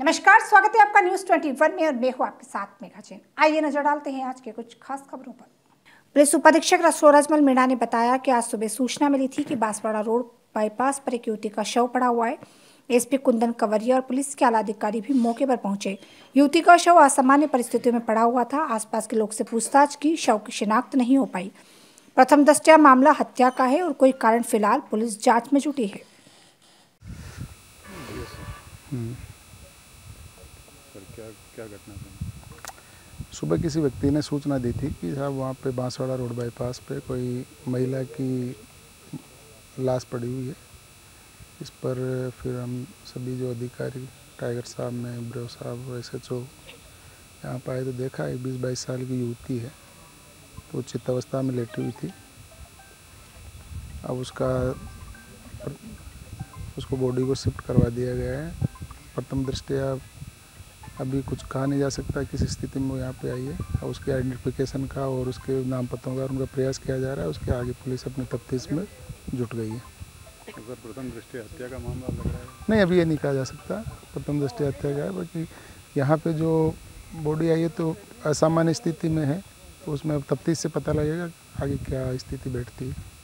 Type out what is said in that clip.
नमस्कार, स्वागत है आपका न्यूज 21 में और मैं हूं आपके साथ मेघा जैन। आइए नजर डालते हैं आज के कुछ खास खबरों पर। पुलिस उपाधीक्षक सूरजमल मीणा ने बताया कि आज सुबह सूचना मिली थी कि बांसवाड़ा रोड बाईपास पर एक युवती का शव पड़ा हुआ है। एसपी कुंदन कंवरिया और पुलिस के आला अधिकारी भी मौके पर पहुंचे। युवती का शव असामान्य परिस्थितियों में पड़ा हुआ था। आसपास के लोग से पूछताछ की, शव की शिनाख्त नहीं हो पाई। प्रथम दृष्टया मामला हत्या का है और कोई कारण फिलहाल पुलिस जांच में जुटी है। क्या घटना है? सुबह किसी व्यक्ति ने सूचना दी थी कि साहब वहाँ पे बांसवाड़ा रोड बाईपास पे कोई महिला की लाश पड़ी हुई है। इस पर फिर हम सभी जो अधिकारी टाइगर साहब ने, ब्रो साहब, SHO यहाँ पर आए तो देखा एक 20-22 साल की युवती है, तो चित्त अवस्था में लेटी हुई थी। अब उसको बॉडी को शिफ्ट करवा दिया गया है। प्रथम दृष्टया अभी कुछ कहा नहीं जा सकता किस स्थिति में वो यहाँ पे आई है। और उसके आइडेंटिफिकेशन का और उसके नाम पतों का उनका प्रयास किया जा रहा है। उसके आगे पुलिस अपनी तफ्तीश में जुट गई है। अगर प्रथम दृष्टया हत्या का मामला लग रहा है? नहीं, अभी ये नहीं कहा जा सकता प्रथम दृष्टया हत्या का है, बाकी यहाँ पे जो बॉडी आई है तो असामान्य स्थिति में है, तो उसमें तफ्तीश से पता लगेगा आगे क्या स्थिति बैठती है।